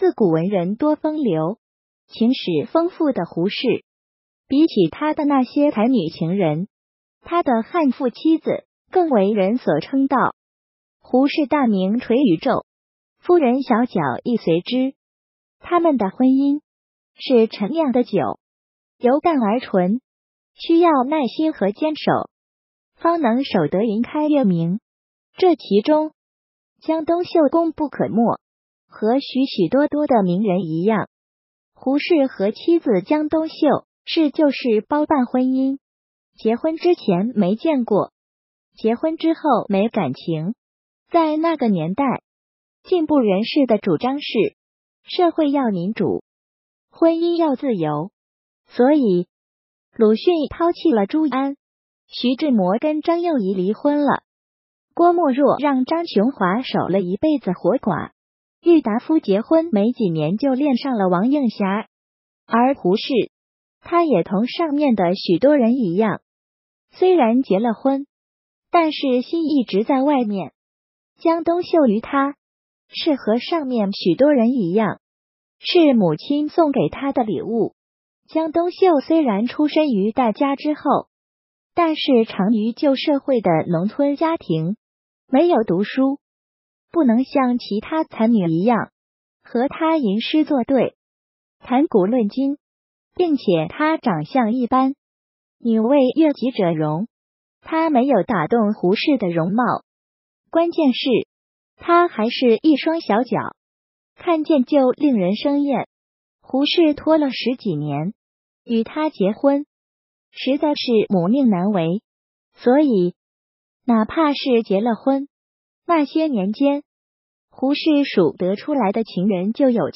自古文人多风流、情史丰富的胡适，比起他的那些才女情人，他的悍妇妻子更为人所称道。胡适大名垂宇宙，夫人小脚亦随之。他们的婚姻是陈酿的酒，由淡而醇，需要耐心和坚守，方能守得云开月明。这其中，江冬秀功不可没，和许许多多的名人一样，胡适和妻子江冬秀是旧式包办婚姻，结婚之前没见过，结婚之后没感情。在那个年代，进步人士的主张是社会要民主，婚姻要自由，所以鲁迅抛弃了朱安，徐志摩跟张幼仪离婚了，郭沫若让张雄华守了一辈子活寡，郁达夫结婚没几年就恋上了王映霞，而胡适，他也同上面的许多人一样，虽然结了婚，但是心一直在外面。江冬秀于他，是和上面许多人一样，是母亲送给他的礼物。江冬秀虽然出身于大家之后，但是长于旧社会的农村家庭，没有读书，不能像其他才女一样和他吟诗作对、谈古论今，并且他长相一般，女为悦己者容，他没有打动胡适的容貌，关键是他还是一双小脚，看见就令人生厌。胡适拖了10几年与他结婚，实在是母命难违，所以哪怕是结了婚，那些年间胡适数得出来的情人就有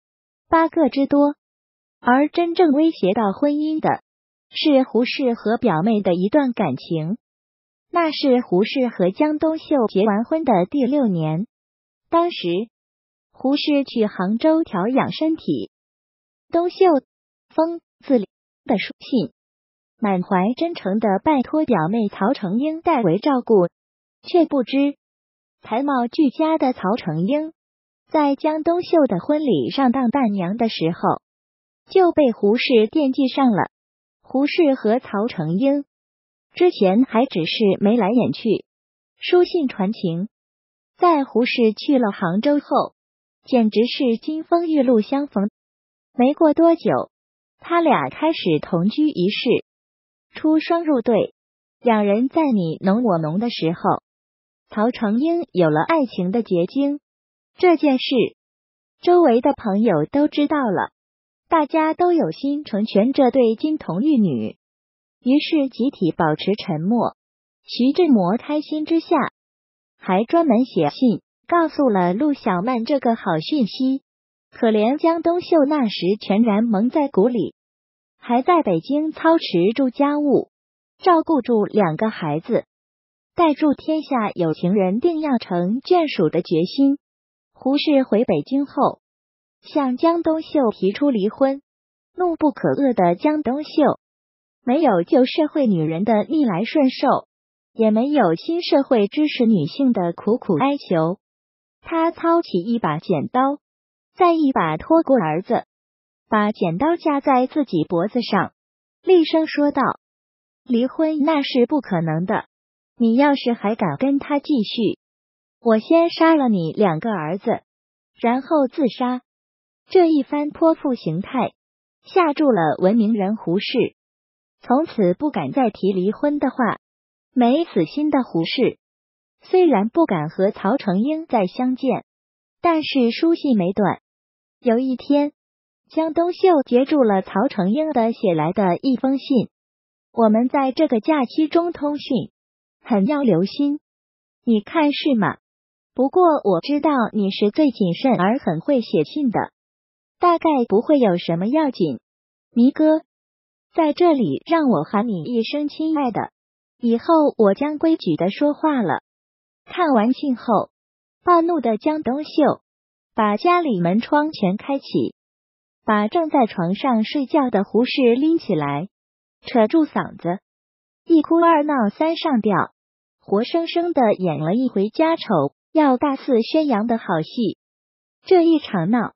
7、8个之多，而真正威胁到婚姻的是胡适和表妹的一段感情。那是胡适和江冬秀结完婚的第6年，当时胡适去杭州调养身体，冬秀风自怜的书信，满怀真诚的拜托表妹曹成英代为照顾，却不知才貌俱佳的曹成英在江冬秀的婚礼上当伴娘的时候，就被胡适惦记上了。胡适和曹成英之前还只是眉来眼去，书信传情，在胡适去了杭州后，简直是金风玉露相逢。没过多久，他俩开始同居一室，出双入对，两人在你侬我侬的时候，曹成英有了爱情的结晶。这件事，周围的朋友都知道了，大家都有心成全这对金童玉女，于是集体保持沉默。徐志摩开心之下，还专门写信告诉了陆小曼这个好讯息。可怜江冬秀那时全然蒙在鼓里，还在北京操持住家务，照顾住2个孩子，带住天下有情人定要成眷属的决心。胡适回北京后，向江冬秀提出离婚。怒不可遏的江冬秀没有旧社会女人的逆来顺受，也没有新社会支持女性的苦苦哀求，他操起一把剪刀，再一把拖过儿子，把剪刀架在自己脖子上，厉声说道：离婚那是不可能的，你要是还敢跟他继续，我先杀了你2个儿子，然后自杀。这一番泼妇形态吓住了文明人胡适，从此不敢再提离婚的话。没死心的胡适虽然不敢和曹成英再相见，但是书信没断。有一天，江冬秀截住了曹成英的写来的一封信：我们在这个假期中通讯，很要留心，你看是吗？不过我知道你是最谨慎而很会写信的，大概不会有什么要紧。迷哥，在这里让我喊你一声亲爱的，以后我将规矩的说话了。看完信后，暴怒的江冬秀把家里门窗全开启，把正在床上睡觉的胡适拎起来，扯住嗓子，一哭二闹三上吊，活生生的演了一回家丑要大肆宣扬的好戏。这一场闹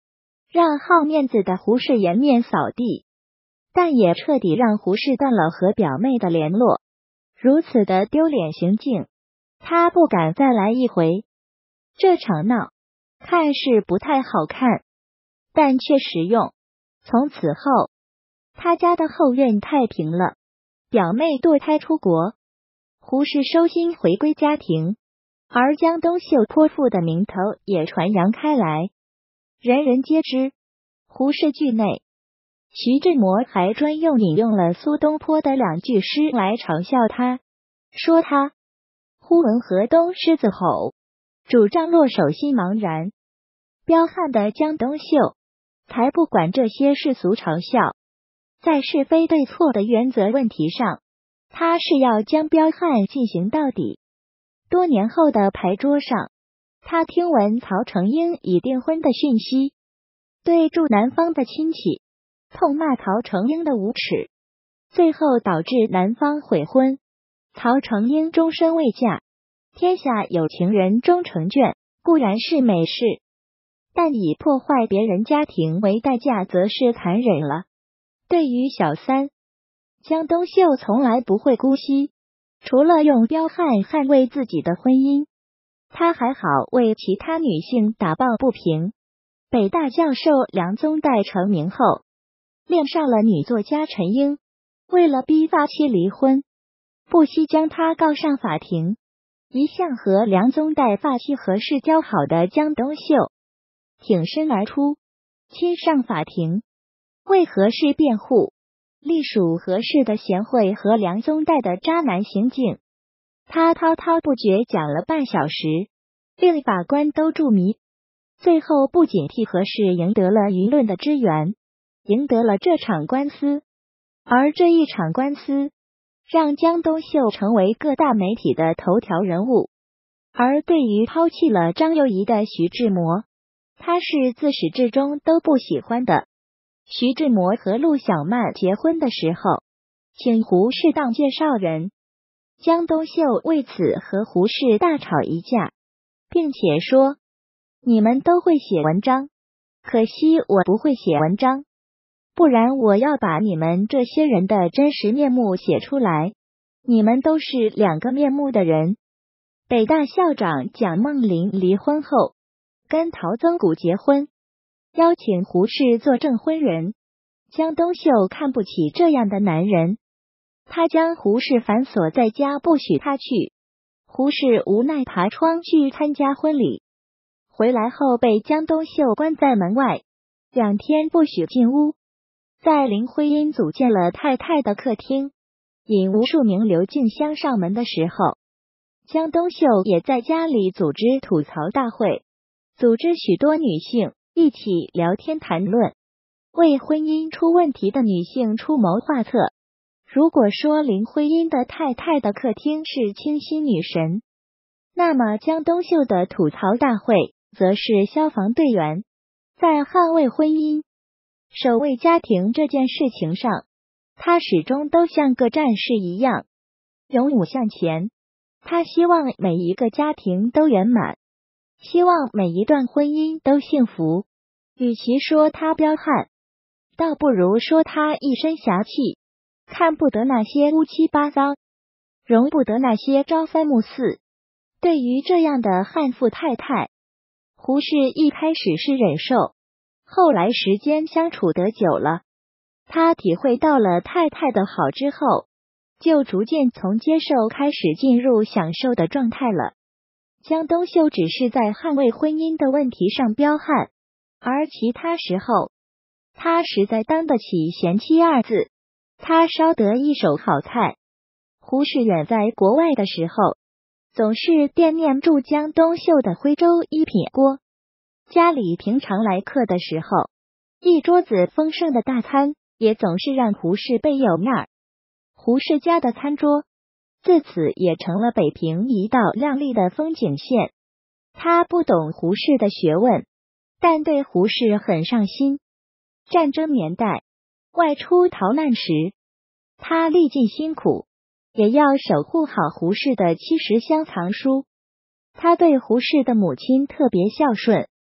让好面子的胡氏颜面扫地，但也彻底让胡氏断了和表妹的联络。如此的丢脸行径，他不敢再来一回。这场闹看是不太好看，但却实用。从此后，他家的后院太平了。表妹堕胎出国，胡氏收心回归家庭，而江东秀泼妇的名头也传扬开来，人人皆知。胡氏剧内，徐志摩还专用引用了苏东坡的2句诗来嘲笑他，说他忽闻河东狮子吼，主张落手心茫然。彪悍的江东秀才不管这些世俗嘲笑，在是非对错的原则问题上，他是要将彪悍进行到底。多年后的牌桌上，他听闻曹成英已订婚的讯息，对住南方的亲戚痛骂曹成英的无耻，最后导致男方悔婚，曹成英终身未嫁。天下有情人终成眷，固然是美事，但以破坏别人家庭为代价，则是残忍了。对于小三，江东秀从来不会姑息，除了用彪悍捍卫自己的婚姻，他还好为其他女性打抱不平。北大教授梁宗岱成名后，恋上了女作家陈英，为了逼发妻离婚，不惜将她告上法庭。一向和梁宗岱发妻何氏交好的江东秀挺身而出，亲上法庭，为何氏辩护，隶属何氏的贤惠和梁宗岱的渣男行径。他滔滔不绝讲了半小时，令法官都入迷。最后不仅替何氏赢得了舆论的支援，赢得了这场官司，而这一场官司让江东秀成为各大媒体的头条人物。而对于抛弃了张幼仪的徐志摩，他是自始至终都不喜欢的。徐志摩和陆小曼结婚的时候，请胡适当介绍人，江东秀为此和胡适大吵一架，并且说：“你们都会写文章，可惜我不会写文章，不然我要把你们这些人的真实面目写出来。你们都是2个面目的人。”北大校长蒋梦麟离婚后，跟陶曾谷结婚，邀请胡适做证婚人。江东秀看不起这样的男人，他将胡适反锁在家，不许他去。胡适无奈爬窗去参加婚礼，回来后被江东秀关在门外，2天不许进屋。在林徽因组建了太太的客厅，引无数名流竞相上门的时候，江东秀也在家里组织吐槽大会，组织许多女性一起聊天谈论，为婚姻出问题的女性出谋划策。如果说林徽因的太太的客厅是清新女神，那么江东秀的吐槽大会则是消防队员。在捍卫婚姻、守卫家庭这件事情上，他始终都像个战士一样，勇武向前。他希望每一个家庭都圆满，希望每一段婚姻都幸福。与其说他彪悍，倒不如说他一身侠气，看不得那些乌七八糟，容不得那些朝三暮四。对于这样的悍妇太太，胡适一开始是忍受，后来时间相处得久了，他体会到了太太的好之后，就逐渐从接受开始进入享受的状态了。江东秀只是在捍卫婚姻的问题上彪悍，而其他时候，他实在当得起贤妻2字，他烧得一手好菜。胡适远在国外的时候，总是惦念住江东秀的徽州一品锅。家里平常来客的时候，一桌子丰盛的大餐也总是让胡适倍有面儿。胡适家的餐桌自此也成了北平一道亮丽的风景线。他不懂胡适的学问，但对胡适很上心。战争年代，外出逃难时，他历尽辛苦，也要守护好胡适的70箱藏书。他对胡适的母亲特别孝顺，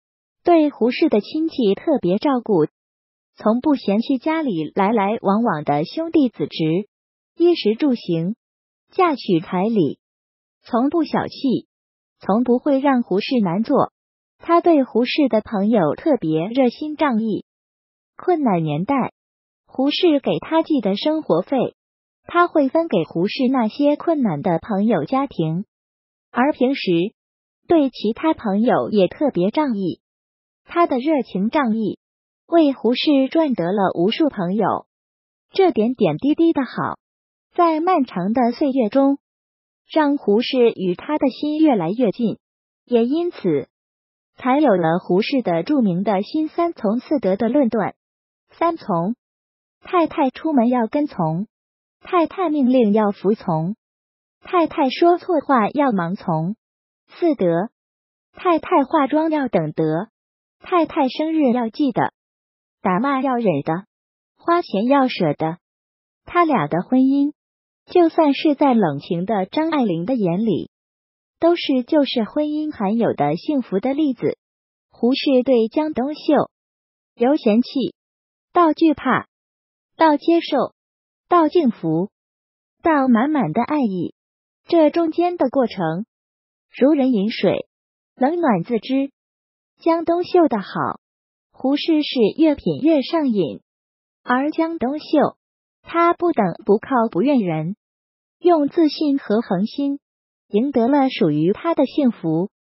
对胡适的亲戚特别照顾，从不嫌弃家里来来往往的兄弟子侄，衣食住行、嫁娶彩礼，从不小气，从不会让胡适难做。他对胡适的朋友特别热心仗义。困难年代，胡适给他寄的生活费，他会分给胡适那些困难的朋友家庭，而平时对其他朋友也特别仗义。他的热情仗义，为胡适赚得了无数朋友。这点点滴滴的好，在漫长的岁月中，让胡适与他的心越来越近，也因此才有了胡适的著名的新三从四德的论断。三从：太太出门要跟从，太太命令要服从，太太说错话要盲从。四德：太太化妆要等得，太太生日要记得，打骂要忍的，花钱要舍得。他俩的婚姻，就算是在冷情的张爱玲的眼里，都是旧式婚姻含有的幸福的例子。胡适对江冬秀，由嫌弃到惧怕，到接受，到敬服，到满满的爱意，这中间的过程，如人饮水，冷暖自知。江冬秀的好，胡适是越品越上瘾，而江冬秀，他不等不靠不怨人，用自信和恒心赢得了属于他的幸福。